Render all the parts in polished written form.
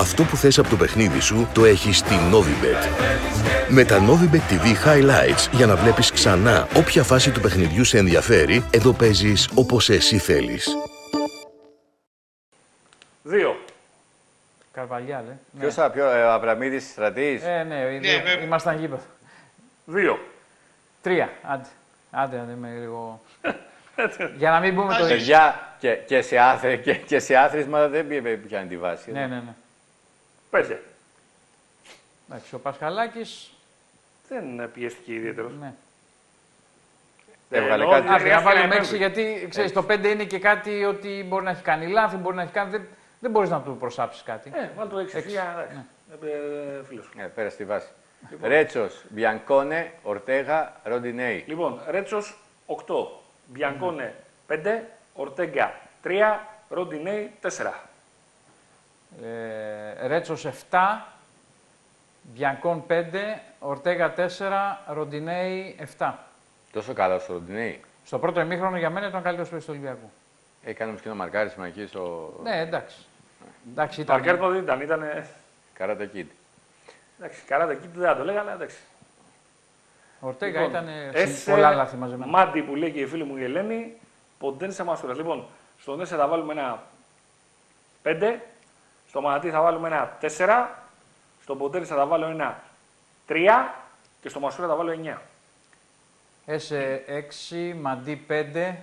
Αυτό που θες από το παιχνίδι σου το έχεις στη Novibet. Με τα Novibet TV Highlights για να βλέπεις ξανά όποια φάση του παιχνιδιού σε ενδιαφέρει, εδώ παίζεις όπως εσύ θέλεις. 2. Καρβαλιάλ, Ποιος Αβραμίδης Στρατής. Ναι, ήμασταν γήπεδο. 2. 3, άντε με λίγο... Για να μην πούμε το ίδιο. Παιδιά, και σε άθροισμα δεν πιάνει τη βάση. Ναι. 5. Εντάξει, ο Πασχαλάκης... Δεν πιέστηκε ιδιαίτερο. Ναι. Έβγαλε κάτι. Άντε, να βάλουμε 6, γιατί ξέρεις, το 5 είναι και κάτι ότι μπορεί να έχει κάνει λάθη, μπορεί να έχει κάνει... Δεν μπορείς να του προσάψεις κάτι. Βάλει το 6. Φίλος. Πέρα στη βάση. Ρέτσος, Μπιανκόνε, Ορτέγα, Ροντινέι. Λοιπόν, Ρέτσος 8. Μπιανκόνε 5. Ορτέγκα 3. Ροντινέι 4. Ρέτσος 7. Μπιανκόν 5. Ορτέγα 4. Ροντινέι 7. Τόσο καλά στο Ροντινέι. Στο πρώτο ημίχρονο για μένα ήταν ο καλύτερος παίκτης του Ολυμπιακού. Έκανε όμως και ένα μαρκάρισμα εκεί στο... Ναι, εντάξει. Μαρκάρισμα δεν ήταν. Καράτα Κίτ. Εντάξει, Καράτα Κίτ δεν θα το λέγα, αλλά εντάξει. Ο Ορτέγα ήταν πολλά λάθη μαζεμένα. Μάντι που λέει και η φίλη μου η Ελένη, Ποντένσε Μασούρας. Λοιπόν, στον Έσε θα βάλουμε ένα 5, στο Μανατί θα βάλουμε ένα 4, στον Ποντένσε θα βάλω ένα 3 και στο Μασούρα θα βάλω 9. Έσε 6, Μαντί 5,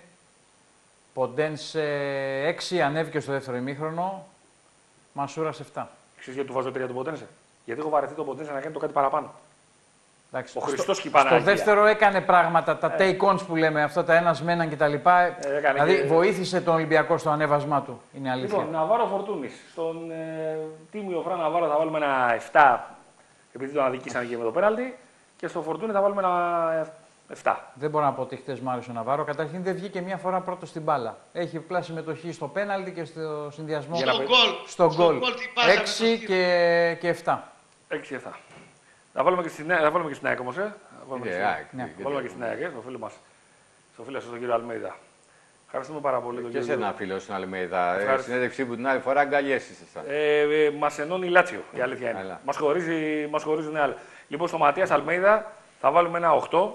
Ποντένσε 6, ανέβηκε στο δεύτερο ημίχρονο, Μασούρας 7. Ξέρεις γιατί του βάζω 3 τον Ποντένσε? Γιατί έχω βαρεθεί τον Ποντένσε να κάνει το κάτι παραπάνω. Εντάξει, ο Χριστός Κυπανάκη. Στο δεύτερο έκανε πράγματα, τα take-ons που λέμε, αυτά τα ένας με έναν κτλ. Δηλαδή βοήθησε τον Ολυμπιακό στο ανέβασμά του. Είναι αλήθεια. Λοιπόν, Ναβάρο Φορτούνης. Στον τίμιο Φραν Ναβάρο θα βάλουμε ένα 7, επειδή τον αδικήσανε και με το πέναλτι. Και στο Φορτούνη θα βάλουμε ένα 7. Δεν μπορώ να πω ότι χτες μ' άρεσε ο Ναβάρο. Καταρχήν δεν βγήκε μία φορά πρώτο στην μπάλα. Έχει πλάσει συμμετοχή στο πέναλτι και στο συνδυασμό. Στο γκολ. 6 και 7. 6-7. Θα βάλουμε και στην ΑΕΚ όμως. Θα βάλουμε και στην ΑΕΚ, στο φίλο μας. Στο φίλο σας, τον κύριο Αλμέιδα. Ευχαριστούμε πάρα πολύ. Και σε ένα φίλο στην Αλμέιδα. Συνέντευξή που την άλλη φορά αγκαλιές ήσασταν. Μας ενώνει η Λάτσιο, η αλήθεια είναι. Μας χωρίζουν άλλοι. Λοιπόν, στο Ματίας Αλμέιδα θα βάλουμε ένα 8.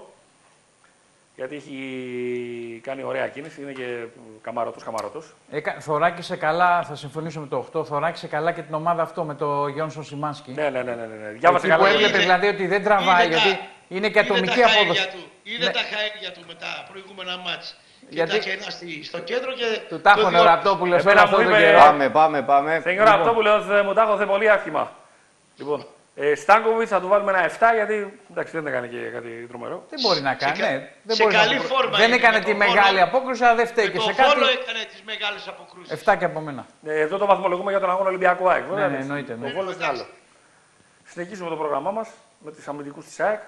Γιατί έχει κάνει ωραία κίνηση, είναι και καμαρωτός. Θωράκισε καλά, θα συμφωνήσω με το 8, θωράκισε καλά και την ομάδα αυτό με το Γιόνσον Σιμάνσκι. Ναι. Διάβασε καλά. Που έβλεπε δηλαδή ότι δεν τραβάει, γιατί είναι και ατομική απόδοση. Είδε τα χαέρια του με τα προηγούμενα μάτς. Γιατί στο κέντρο και... Του τάχωνε ο Ραπτόπουλος όλο αυτό το καιρό. Πάμε. Σενιόρα Ραπτόπουλος, μου τάχωσε πολύ άσχημα. Λοιπόν, Στάνκοβιτς θα του βάλουμε ένα 7, γιατί εντάξει, δεν έκανε και κάτι τρομερό. Δεν μπορεί να κάνει. Σε καλή φόρμα. Δεν έκανε τη μεγάλη απόκρουση, αλλά δεν φταίει και σε κάτι. Βόλο έκανε τις μεγάλες αποκρούσεις. 7 και από μένα. Εδώ το βαθμολογούμε για τον αγώνα Ολυμπιακό ΑΕΚ. Ναι, εννοείται. Το Βόλο είναι άλλο. Συνεχίζουμε το πρόγραμμά μας με τις αμυντικούς της ΑΕΚ.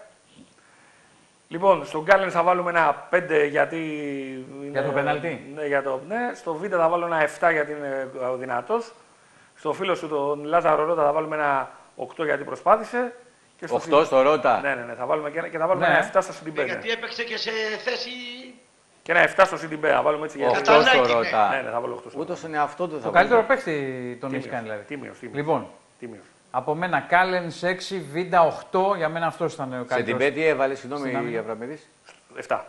Λοιπόν, στον Γκάλεν θα βάλουμε ένα 5 γιατί. Για το πεναλτί. Ναι, στο Β θα βάλω ένα 7 γιατί είναι δυνατός. Στο φίλο σου τον Λάζαρο Ρώτα θα βάλουμε ένα 8 γιατί προσπάθησε. Και 8 στο Ρώτα. Ναι, θα βάλουμε και θα βάλουμε ένα 7 στο Σιντιμπέ. Γιατί έπαιξε και σε θέση. Και ένα 7 στο Σιντιμπέ, θα βάλουμε έτσι. 8 στο Ρώτα. Ναι, θα βάλω 8 στο. Ούτως είναι αυτό το θα. Το καλύτερο παίχτη τον έχει κάνει δηλαδή. Τίμιος. Λοιπόν, από μένα Κάλενς 6, Βίντα 8, για μένα αυτός ήταν ο καλύτερος. Σε την πέτη έβαλε, συγγνώμη για Αβραμίδης. 7.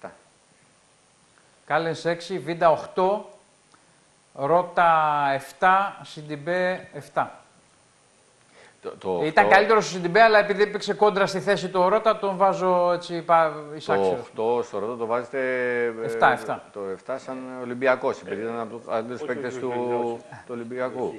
Κάλενς 6, Βίντα 8, Ρώτα 7, Σιντιμπέ 7. Ήταν καλύτερος ο Σιντιμπέ, αλλά επειδή έπαιξε κόντρα στη θέση του Ρώτα, τον βάζω έτσι εισάξιο. Το 8 στο Ρώτα το βάζετε 7. Το 7 σαν Ολυμπιακός, επειδή ήταν από τους καλύτερους παίκτες του Ολυμπιακού.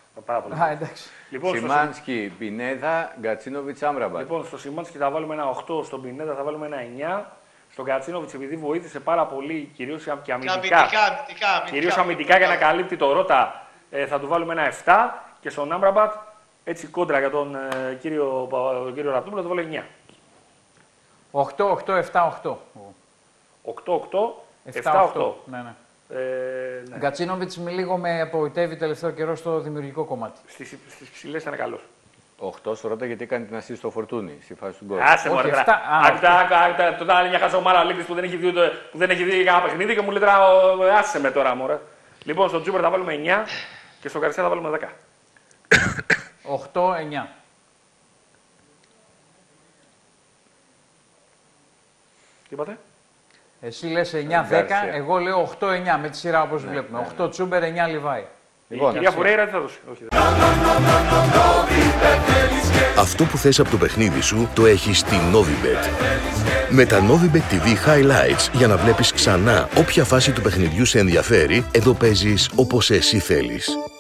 Σιμάνσκι, Πινέδα, Γκατσίνοβιτς, Άμραμπατ. Λοιπόν, στο Σιμάνσκι θα βάλουμε ένα 8, στον Πινέδα θα βάλουμε ένα 9. Στον Γκατσίνοβιτς, επειδή βοήθησε πάρα πολύ, κυρίως και αμυντικά για να καλύπτει το Ρώτα, θα του βάλουμε ένα 7. Και στον Άμραμπατ, έτσι κόντρα για τον κύριο Ραπτόπουλο, θα το βάλω 9. 8-8-7-8. 8-8-7-8. Ναι. Γκατσίνοβιτς λίγο με απογοητεύει τελευταίο καιρό στο δημιουργικό κομμάτι. Στις ψηλές ήταν καλός. 8 στο Ρώτα γιατί έκανε την ασίστ στο Φορτούνι στη φάση του γκολ. Άσε μωρέ τώρα. Τώρα άλλη μια χαζομάρα λίκτης που δεν έχει δει κανένα παιχνίδι και μου λέει τώρα άσε με τώρα μωρέ. Λοιπόν, στον Τζούπερ θα βάλουμε 9 και στον Καρσιά θα βάλουμε 10. 8-9. Τι είπατε? Εσύ λες 9-10, εγώ λέω 8-9 με τη σειρά όπως βλέπουμε. 8 Τσούμπερ, 9 Λιβάη. Λοιπόν, η κυρία Φουρέιρα τι θα δώσει? Αυτό που θες από το παιχνίδι σου το έχεις στη Novibet. Με τα Novibet TV Highlights για να βλέπεις ξανά όποια φάση του παιχνιδιού σε ενδιαφέρει, εδώ παίζεις όπως εσύ θέλεις.